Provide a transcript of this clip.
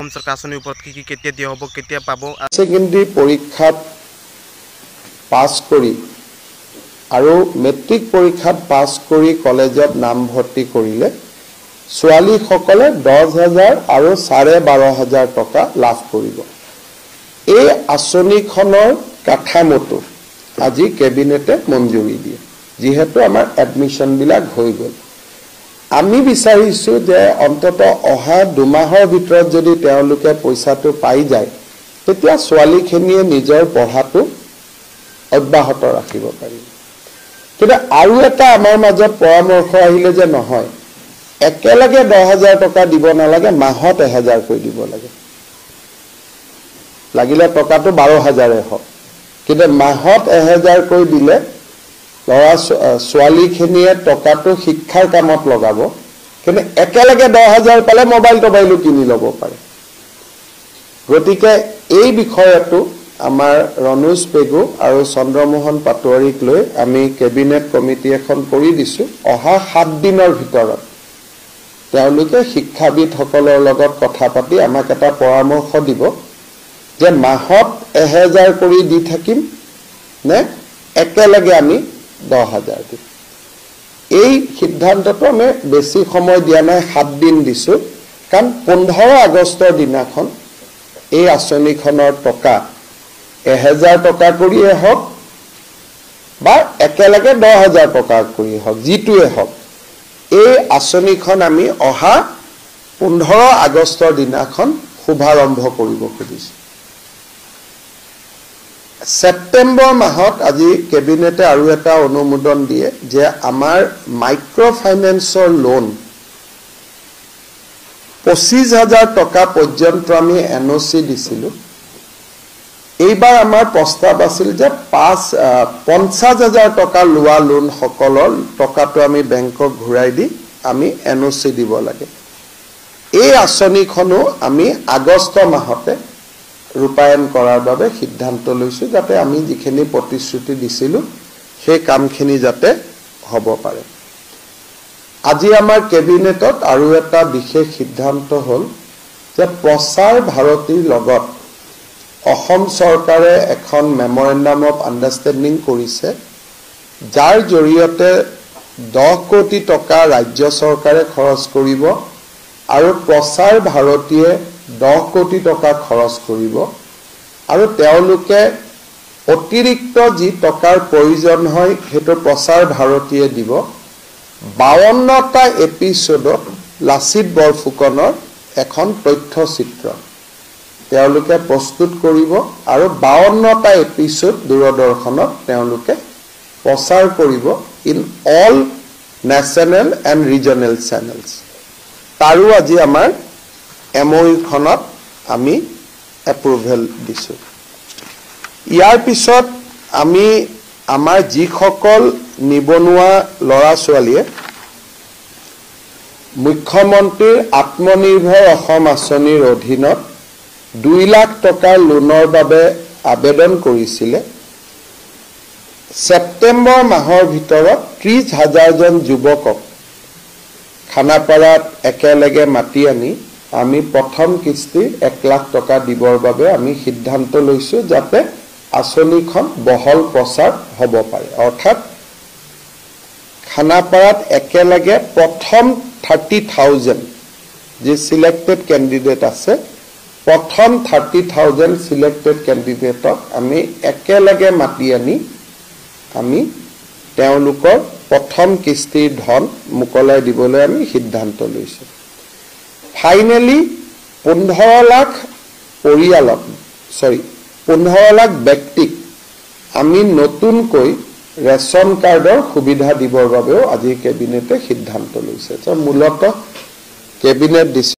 অসম চৰকাৰ আঁচনিৰ ওপৰত কি কেতিয়া দিয়া হ'ব কেতিয়া পাব সেকেন্ডাৰী পৰীক্ষাত পাছ কৰি আৰু মেট্ৰিক পৰীক্ষাত পাছ কৰি কলেজত নাম ভৰ্তি কৰিলে ছোৱালীসকলে 10,000 আৰু 12,500 টকা লাভ কৰিব এই আঁচনিখনৰ কাঠামোটো আজি কেবিনেটে মঞ্জুৰি দিয়ে যিহেতু আমাৰ এডমিশন বিলাক হৈ গ'ল আমি বিচাৰিছো যে অন্তত অহা 2 মাহৰ ভিতৰত যদি তেওঁলোকে পইচাটো পাই যায় তেতিয়া ছোৱালীখিনিয়ে নিজৰ পঢ়াটো অব্যাহত ৰাখিব পাৰিব কিন্তু আৰু এটা আমাৰ মাজত পৰামৰ্শ আহিলে যে নহয় একেলগে 10,000 টকা দিব নালাগে মাহত 1,000 কৈ দিব লাগে লাগিলে টকাটো 12,000 হওক কিন্তু মাহত 1,000 কৈ দিলে লৰা ছোৱালীখিনিয়ে টকাটো শিক্ষাৰ কামত লগাব কিন্তু একেলগে 10,000 পালে মোবাইলটো কিনি ল'ব পাৰে গতিকে এই বিষয়টো আমাৰ ৰনোজ পেগু আৰু চন্দ্ৰমোহন পাটোৱাৰীক লৈ আমি কেবিনেট কমিটি এখন কৰি দিছো অহা 7 দিনৰ ভিতৰত তেওঁলোকে শিক্ষাবিদসকলৰ লগত কথা পাতি আমাক এটা পৰামৰ্শ দিব যে মাহত 1,000 কৰি দি থাকিম নে একেলগে আমি 10,000 দিম এই সিদ্ধান্তটো আমি বেছি সময় দিয়া নাই 7 দিন দিছো কাৰণ 15 আগষ্টৰ দিনাখন এই আঁচনিখনৰ টকা 1,000 টকা কৰিয়ে হওক বা একেলগে 10,000 টকা কৰিয়ে হওক যিটোৱে হওক এই আঁচনিখন আমি অহা 15 আগষ্টৰ দিনাখন শুভাৰম্ভ কৰিব খুজিছো সেপ্টেম্বৰ মাহত আজি কেবিনেটে আৰু এটা অনুমোদন দিয়ে যে আমাৰ মাইক্ৰ ফাইনেন্সৰ লোন 25,000 টকা পৰ্যন্ত আমি এনঅচি দিছিলো এইবাৰ আমাৰ প্ৰস্তাৱ আছিল যে 50,000 টকা লোৱা লোন সকলৰ টকাটো আমি বেংকক ঘূৰাই দি আমি এনঅচি দিব লাগে এই আঁচনিখনো আমি আগষ্ট মাহতে ৰূপায়ণ কৰাৰ বাবে সিদ্ধান্ত লৈছো যাতে আমি যিখিনি প্ৰতিশ্ৰুতি দিছিলো সেই কামখিনি যাতে হ'ব পাৰে আজি আমাৰ কেবিনেটত আৰু এটা বিশেষ সিদ্ধান্ত হ'ল যে প্ৰচাৰ ভাৰতীৰ লগত অসম চৰকাৰে এখন মেমৰেণ্ডাম অফ আণ্ডাৰষ্টেণ্ডিং কৰিছে যাৰ জৰিয়তে 10 কোটি টকা ৰাজ্য চৰকাৰে খৰচ কৰিব আৰু প্ৰচাৰ ভাৰতীয়ে 10 কোটি টকা খৰচ কৰিব আৰু তেওঁলোকে অতিৰিক্ত যি টকাৰ প্ৰয়োজন হয় হেতু প্ৰচাৰ ভাৰতীয়ে দিব 52টা এপিসোডত লাচিত বৰফুকনৰ এখন তথ্যচিত্ৰ তেওঁলোকে প্ৰস্তুত কৰিব আৰু 52টা এপিসোড দূৰদৰ্শনত তেওঁলোকে প্ৰচাৰ কৰিব in all national and regional channels তাৰো আজি আমাৰ এমঅইউ খনত আমি এপ্ৰুভেল দিছো ইয়াৰ পিছত আমি আমাৰ যিসকল নিবনুৱা লৰা ছোৱালীয়ে মুখ্যমন্ত্ৰীৰ আত্মনিৰ্ভৰ অসম আঁচনিৰ অধীনত 2 লাখ টকাৰ লোনৰ বাবে আবেদন কৰিছিলে সেপ্টেম্বৰ মাহৰ ভিতৰত 30,000 জন যুৱকক খানাপাৰাত একেলগে মাতি আনি আমি প্ৰথম কিস্তি 1 লাখ টকা দিবৰ বাবে আমি সিদ্ধান্ত লৈছো যাতে আঁচনিখন বহল প্ৰচাৰ হ'ব পাৰে অৰ্থাৎ খানাপাৰাত একেলগে প্ৰথম 30,000 যে সিলেক্টেড ক্যান্ডিডেট আছে প্ৰথম 30,000 সিলেক্টেড ক্যান্ডিডেটক আমি একেলগে মাতি আনি আমি তেওঁলোকৰ প্ৰথম কিস্তিৰ ধন মুকলাই দিবলৈ আমি সিদ্ধান্ত লৈছো ফাইনালি 15 লাখ পৰিয়ালক 15 লাখ ব্যক্তিক আমি নতুনকৈ ৰেশন কাৰ্ডৰ সুবিধা দিবৰ বাবেও আজি কেবিনেটে সিদ্ধান্ত লৈছে মূলত কেবিনেট